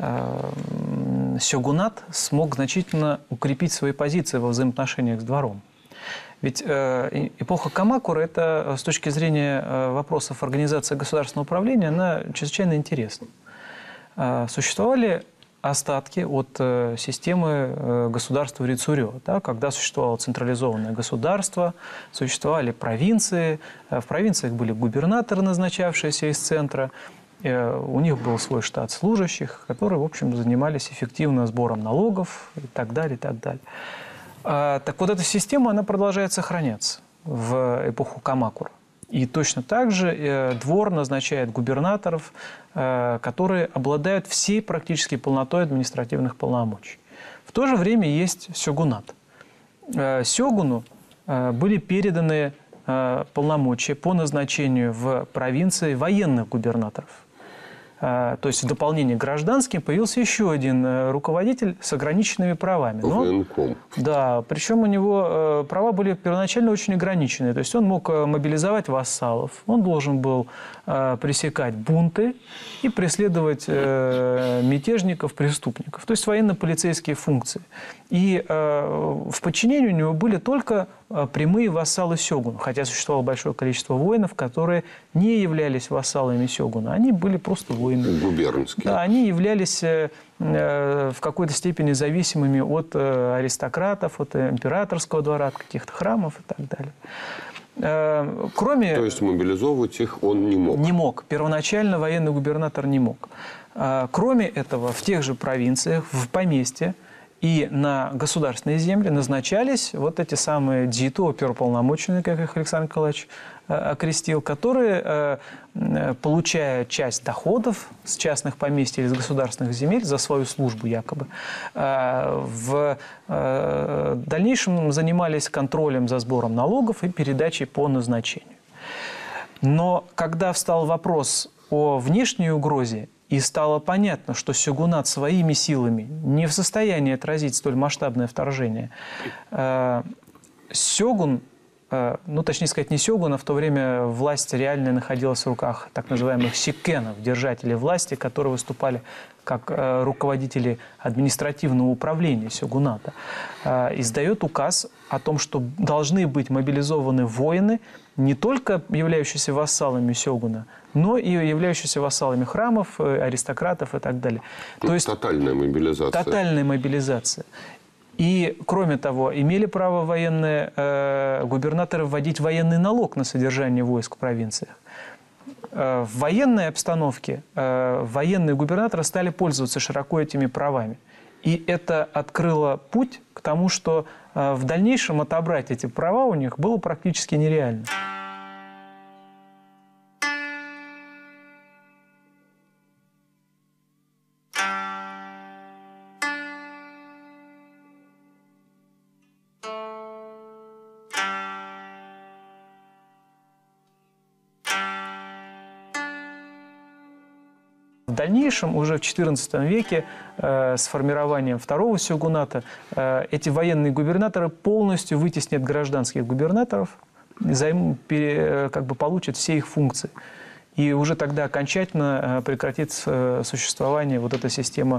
сёгунат смог значительно укрепить свои позиции во взаимоотношениях с двором. Ведь эпоха Камакура – это с точки зрения вопросов организации государственного управления, она чрезвычайно интересна. Существовали остатки от э, системы э, государства Рицурё, да, когда существовало централизованное государство, существовали провинции, э, в провинциях были губернаторы, назначавшиеся из центра, э, у них был свой штат служащих, которые, в общем, занимались эффективно сбором налогов и так далее, и так далее. А, так вот, эта система, она продолжает сохраняться в эпоху Камакура. И точно так же э, двор назначает губернаторов, э, которые обладают всей практически полнотой административных полномочий. В то же время есть сёгунат. Э, сёгуну э, были переданы э, полномочия по назначению в провинции военных губернаторов. Э, то есть в дополнение к гражданским появился еще один э, руководитель с ограниченными правами. Но, Военком. да, причем у него э, права были первоначально очень ограниченные. То есть он мог э, мобилизовать вассалов, он должен был э, пресекать бунты и преследовать э, мятежников, преступников. То есть военно-полицейские функции. И э, в подчинении у него были только э, прямые вассалы сёгуна, хотя существовало большое количество воинов, которые не являлись вассалами сёгуна, они были просто воины. Губернские. Да, они являлись э, э, в какой-то степени зависимыми от э, аристократов, от императорского двора, от каких-то храмов и так далее. Э, кроме... То есть мобилизовывать их он не мог? Не мог. Первоначально военный губернатор не мог. Э, кроме этого, в тех же провинциях, в поместье, и на государственные земли назначались вот эти самые дзиту, оперуполномоченные, как их Александр Николаевич э, окрестил, которые, э, получая часть доходов с частных поместьй или с государственных земель за свою службу якобы, э, в э, дальнейшем занимались контролем за сбором налогов и передачей по назначению. Но когда встал вопрос о внешней угрозе И стало понятно, что сёгунат своими силами не в состоянии отразить столь масштабное вторжение. Сёгун, ну точнее сказать не сёгун, а в то время власть реально находилась в руках так называемых сиккенов, держателей власти, которые выступали как руководители административного управления сёгуната, издает указ о том, что должны быть мобилизованы воины, не только являющиеся вассалами сёгуна, но и являющиеся вассалами храмов, аристократов и так далее. Тут То есть тотальная мобилизация. Тотальная мобилизация. И, кроме того, имели право военные э, губернаторы вводить военный налог на содержание войск в провинциях. Э, в военной обстановке э, военные губернаторы стали пользоваться широко этими правами. И это открыло путь к тому, что э, в дальнейшем отобрать эти права у них было практически нереально. В дальнейшем, уже в четырнадцатом веке, э, с формированием второго сёгуната, э, эти военные губернаторы полностью вытеснят гражданских губернаторов, займ, пере, как бы получат все их функции. И уже тогда окончательно э, прекратит э, существование вот эта система,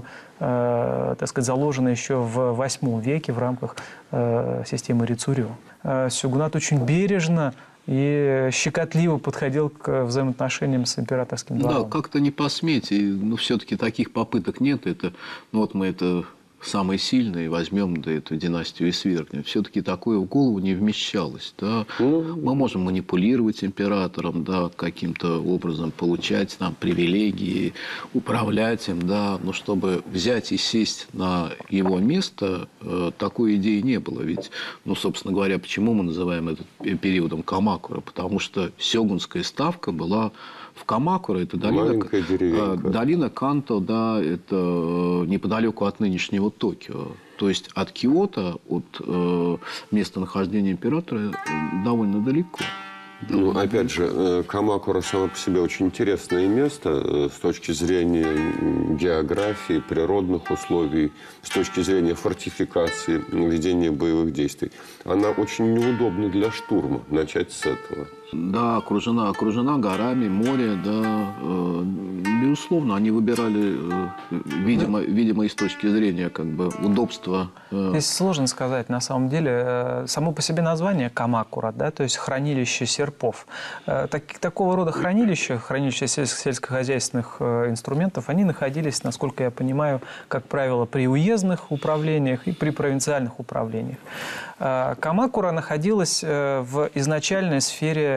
э, так сказать, заложенная еще в восьмом веке в рамках э, системы Рицурё. Э, сёгунат очень бережно и щекотливо подходил к взаимоотношениям с императорским двором. Да, как-то не посметь. И, ну, все-таки таких попыток нет. Это, ну, вот мы это самые сильные возьмем, да, эту династию и свергнем. Все-таки такое в голову не вмещалось. Да? Mm-hmm. Мы можем манипулировать императором, да, каким-то образом получать там привилегии, управлять им, да, но чтобы взять и сесть на его место, э, такой идеи не было. Ведь, ну, собственно говоря, почему мы называем этот периодом Камакура? Потому что сёгунская ставка была в Камакура, это долина, долина Канто, да, это неподалеку от нынешнего Токио. То есть от Киото, от э, местонахождения императора, довольно далеко. Ну, опять же, Камакура само по себе очень интересное место с точки зрения географии, природных условий, с точки зрения фортификации, ведения боевых действий. Она очень неудобна для штурма. Начать с этого. Да, окружена, окружена горами, море, да. Э, безусловно, они выбирали, э, видимо, видимо, и с точки зрения как бы удобства. Э. Здесь сложно сказать, на самом деле. Э, само по себе название Камакура, да, то есть хранилище серпов. Э, так, такого рода хранилища, хранилища сельскохозяйственных э, инструментов, они находились, насколько я понимаю, как правило, при уездных управлениях и при провинциальных управлениях. Э, Камакура находилась э, в изначальной сфере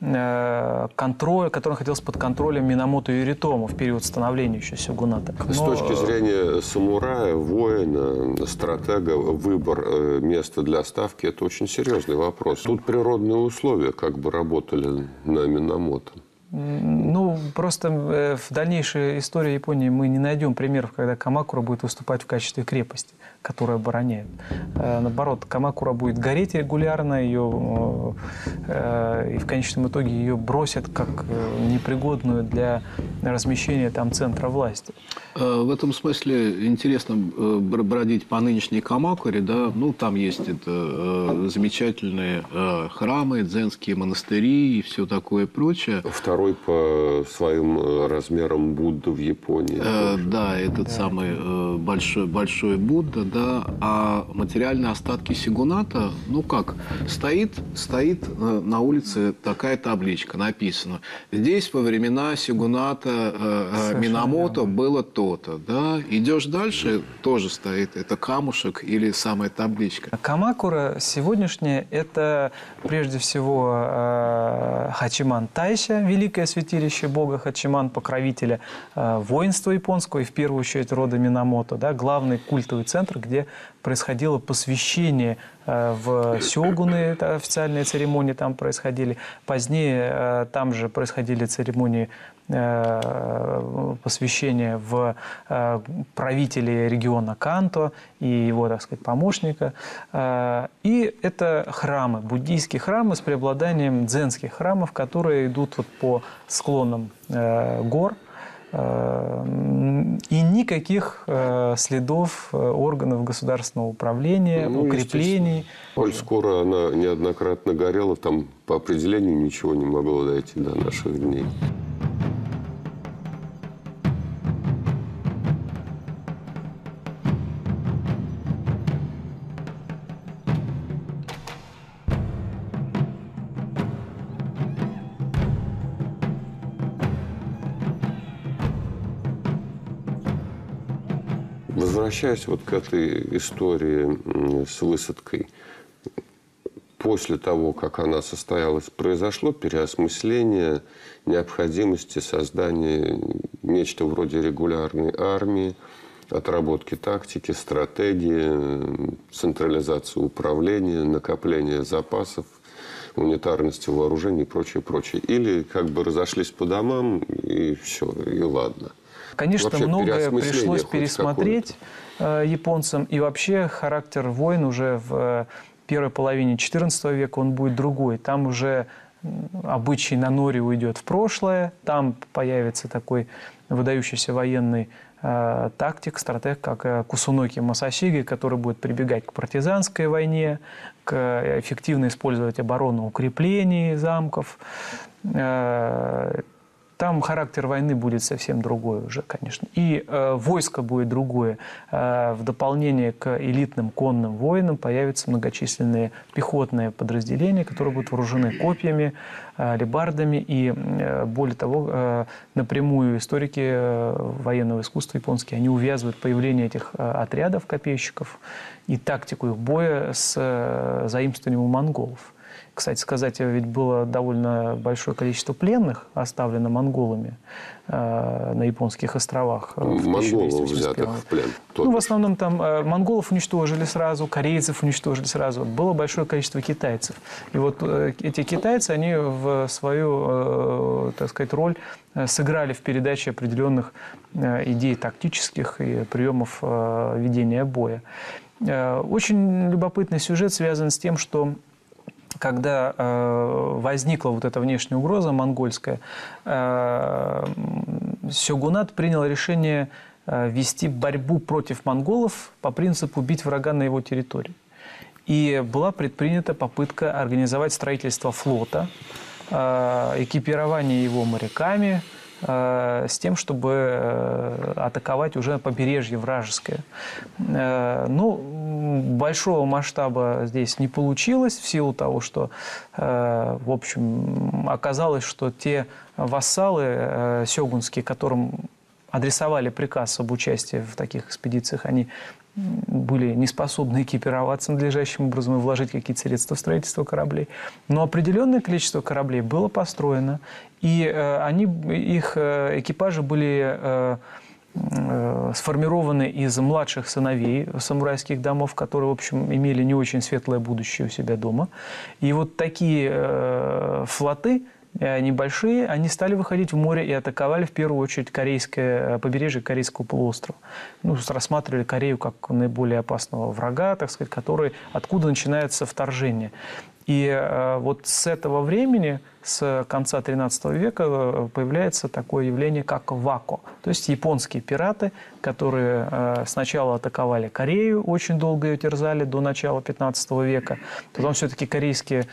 контроль, который находился под контролем Минамото Юритомо в период становления еще сёгуната. Но... С точки зрения самурая, воина, стратега, выбор места для ставки – это очень серьезный вопрос. Тут природные условия как бы работали на Минамото. Ну, просто в дальнейшей истории Японии мы не найдем примеров, когда Камакура будет выступать в качестве крепости, которую обороняет. Наоборот, Камакура будет гореть регулярно, ее, и в конечном итоге ее бросят как непригодную для размещения там центра власти. В этом смысле интересно бродить по нынешней Камакуре, да, ну, там есть это замечательные храмы, дзенские монастыри и все такое прочее. Второй по своим размерам Будда в Японии. Э, да, этот да. самый э, большой, большой Будда, да, а материальные остатки сёгуната, ну как, стоит, стоит на улице такая табличка, написано, здесь во времена сёгуната э, Минамото было то-то, да, идешь дальше, тоже стоит, это камушек или самая табличка. Камакура сегодняшняя, это прежде всего э, Хачиман Тайся, великое святилище бога Хачиман, покровителя э, воинства японского и в первую очередь рода Минамото, да, главный культовый центр, где происходило посвящение э, в сёгуны, это официальные церемонии там происходили. Позднее э, там же происходили церемонии э, посвящения в э, правителей региона Канто и его, так сказать, помощника. Э, и это храмы, буддийские храмы с преобладанием дзенских храмов, которые идут вот по склонам э, гор. И никаких следов органов государственного управления, ну, укреплений. Коль скоро она неоднократно горела, там по определению ничего не могло дойти до наших дней. Возвращаясь вот к этой истории с высадкой, после того, как она состоялась, произошло переосмысление необходимости создания нечто вроде регулярной армии, отработки тактики, стратегии, централизации управления, накопления запасов, унитарности вооружений и прочее, прочее. Или как бы разошлись по домам, и все, и ладно. Конечно, вообще, многое пришлось пересмотреть э, японцам. И вообще характер войн уже в первой половине четырнадцатого века он будет другой. Там уже обычай на норе уйдет в прошлое. Там появится такой выдающийся военный э, тактик, стратег, как э, Кусуноки Масасиги, который будет прибегать к партизанской войне, к эффективно использовать оборону укреплений замков. Э, Там характер войны будет совсем другой уже, конечно. И э, войско будет другое. Э, в дополнение к элитным конным воинам появятся многочисленные пехотные подразделения, которые будут вооружены копьями, э, алебардами. И э, более того, э, напрямую историки э, военного искусства японские, они увязывают появление этих э, отрядов копейщиков и тактику их боя с э, заимствованием у монголов. Кстати сказать, ведь было довольно большое количество пленных, оставлено монголами э, на японских островах. Монголов взятых в плен. Ну, в основном там э, монголов уничтожили сразу, корейцев уничтожили сразу. Было большое количество китайцев. И вот э, эти китайцы, они в свою, э, так сказать, роль э, сыграли в передаче определенных э, идей тактических и приемов э, ведения боя. Э, очень любопытный сюжет связан с тем, что когда э, возникла вот эта внешняя угроза монгольская, э, сёгунат принял решение э, вести борьбу против монголов по принципу «бить врага на его территории». И была предпринята попытка организовать строительство флота, э, экипирование его моряками, э, с тем, чтобы э, атаковать уже побережье вражеское. Э, ну, большого масштаба здесь не получилось в силу того, что, э, в общем, оказалось, что те вассалы э, сёгунские, которым адресовали приказ об участии в таких экспедициях, они были не способны экипироваться надлежащим образом и вложить какие-то средства в строительство кораблей. Но определенное количество кораблей было построено, и э, они, их э, экипажи были э, сформированы из младших сыновей самурайских домов, которые, в общем, имели не очень светлое будущее у себя дома. И вот такие э, флоты небольшие, они стали выходить в море и атаковали в первую очередь корейское, побережье Корейского полуострова. Ну, рассматривали Корею как наиболее опасного врага, так сказать, который, откуда начинается вторжение. И э, вот с этого времени, с конца тринадцатого века, появляется такое явление, как вако. То есть японские пираты, которые э, сначала атаковали Корею, очень долго ее терзали, до начала пятнадцатого века. Потом все-таки корейские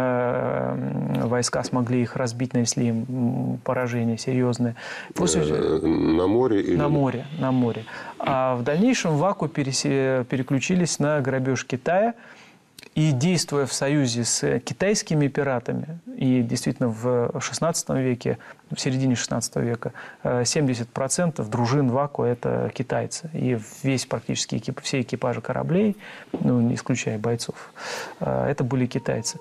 э, войска смогли их разбить, нанесли им поражение серьезное. После... На море? Или... На море, на море. А в дальнейшем вако пересе... переключились на грабеж Китая. И действуя в союзе с китайскими пиратами, и действительно в шестнадцатом веке, в середине шестнадцатого века, семьдесят процентов дружин вако – это китайцы. И весь практически экип, все экипажи кораблей, ну, не исключая бойцов, это были китайцы.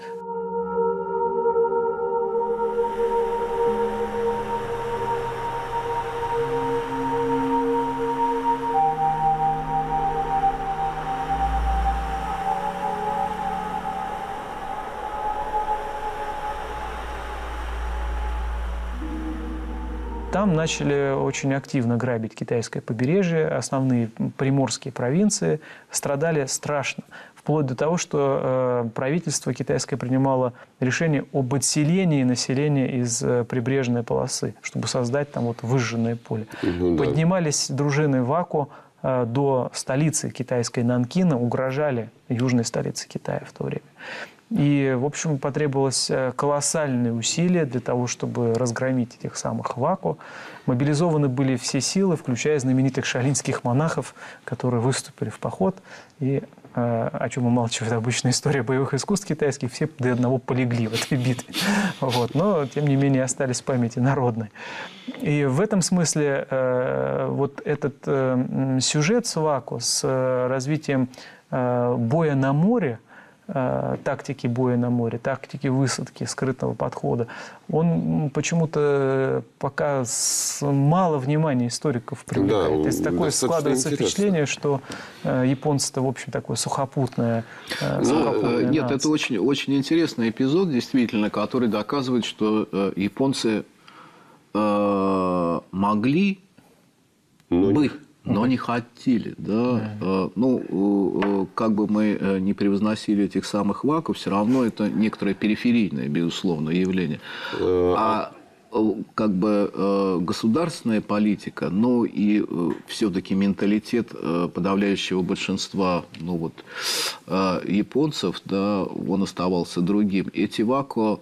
там начали очень активно грабить китайское побережье, основные приморские провинции страдали страшно. Вплоть до того, что э, правительство китайское принимало решение об отселении населения из э, прибрежной полосы, чтобы создать там вот выжженное поле. Ну, да. Поднимались дружины Вако э, до столицы китайской Нанкина, угрожали южной столице Китая в то время. И, в общем, потребовалось колоссальные усилия для того, чтобы разгромить этих самых Вако. Мобилизованы были все силы, включая знаменитых шаолиньских монахов, которые выступили в поход. И, о чем умалчивает обычная история боевых искусств китайских, все до одного полегли в этой битве. Вот. Но, тем не менее, остались в памяти народной. И в этом смысле вот этот сюжет с Вако, с развитием боя на море, тактики боя на море, тактики высадки, скрытного подхода, он почему-то пока с мало внимания историков привлекает. Да, То есть такое складывается интересно. Впечатление, что японцы-то, в общем, такое сухопутное. сухопутное Нет, нация. Это очень, очень интересный эпизод, действительно, который доказывает, что японцы э, могли ну, бы... но не хотели, да. Mm. Ну, как бы мы не превозносили этих самых Вако, все равно это некоторое периферийное, безусловно, явление. Mm. А как бы государственная политика, но и все-таки менталитет подавляющего большинства, ну вот, японцев, да, он оставался другим. Эти Вако,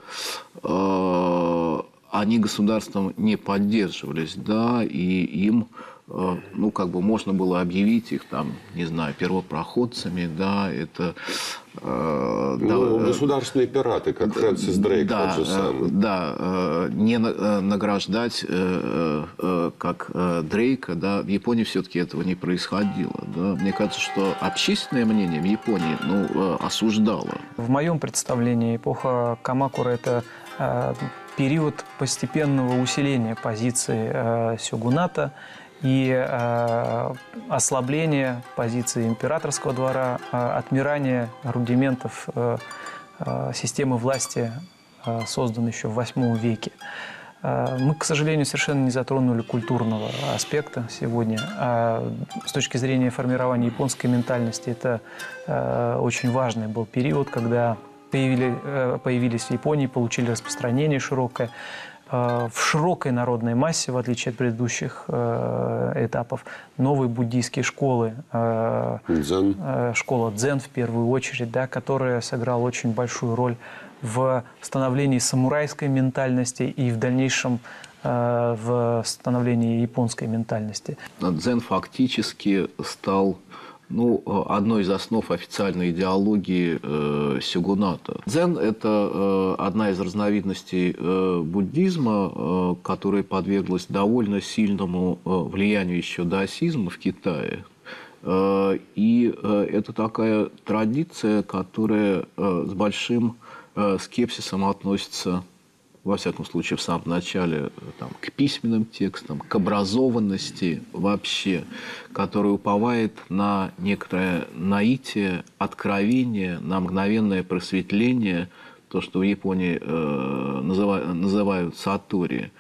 они государством не поддерживались, да, и им ну, как бы можно было объявить их там, не знаю, первопроходцами, да, это... Э, ну, да, государственные пираты, как Фрэнсис Дрейк, да, тот же самый. Да, э, не награждать, э, э, как э, Дрейка, да, в Японии все-таки этого не происходило, да. Мне кажется, что общественное мнение в Японии, ну, э, осуждало. В моем представлении эпоха Камакура – это э, период постепенного усиления позиции э, сёгуната, и э, ослабление позиции императорского двора, э, отмирание рудиментов э, э, системы власти, э, созданной еще в восьмом веке. Э, мы, к сожалению, совершенно не затронули культурного аспекта сегодня. А с точки зрения формирования японской ментальности, это э, очень важный был период, когда появили, э, появились в Японии, получили распространение широкое, в широкой народной массе, в отличие от предыдущих э, этапов, новые буддийские школы, э, дзен. Э, школа дзен в первую очередь, да, которая сыграла очень большую роль в становлении самурайской ментальности и в дальнейшем э, в становлении японской ментальности. Дзен фактически стал ну, одной из основ официальной идеологии э, сёгуната. Дзен – это э, одна из разновидностей э, буддизма, э, которая подверглась довольно сильному э, влиянию еще даосизма в Китае. Э, и э, это такая традиция, которая э, с большим э, скепсисом относится, во всяком случае, в самом начале, там, к письменным текстам, к образованности вообще, которая уповает на некоторое наитие, откровение, на мгновенное просветление, то, что в Японии э, называют, называют сатори.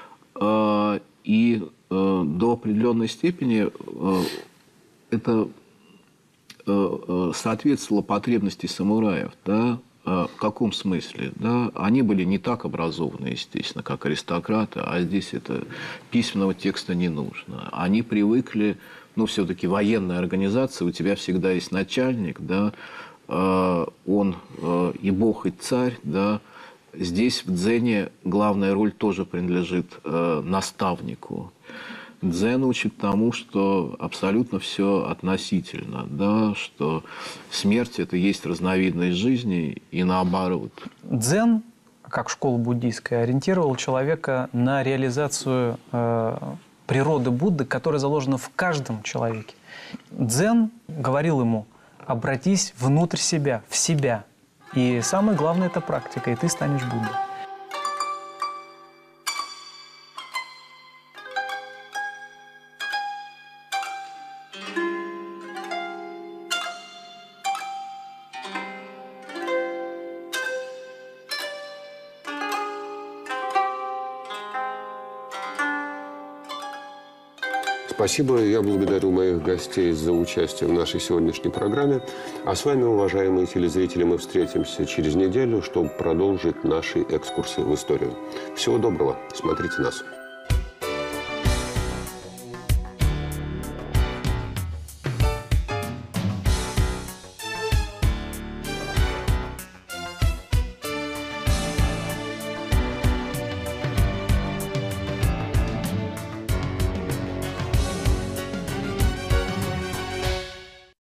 Э, и э, до определенной степени э, это э, соответствовало потребности самураев, да. В каком смысле? Да? Они были не так образованы, естественно, как аристократы, а здесь это письменного текста не нужно. Они привыкли, ну, все-таки военная организация, у тебя всегда есть начальник, да, он и бог, и царь, да. Здесь в дзене главная роль тоже принадлежит наставнику. Дзен учит тому, что абсолютно все относительно, да, что смерть – это есть разновидность жизни и наоборот. Дзен, как школа буддийская, ориентировал человека на реализацию э, природы Будды, которая заложена в каждом человеке. Дзен говорил ему: обратись внутрь себя, в себя. И самое главное – это практика, и ты станешь Буддой. Спасибо. Я благодарю моих гостей за участие в нашей сегодняшней программе. А с вами, уважаемые телезрители, мы встретимся через неделю, чтобы продолжить наши экскурсы в историю. Всего доброго. Смотрите нас.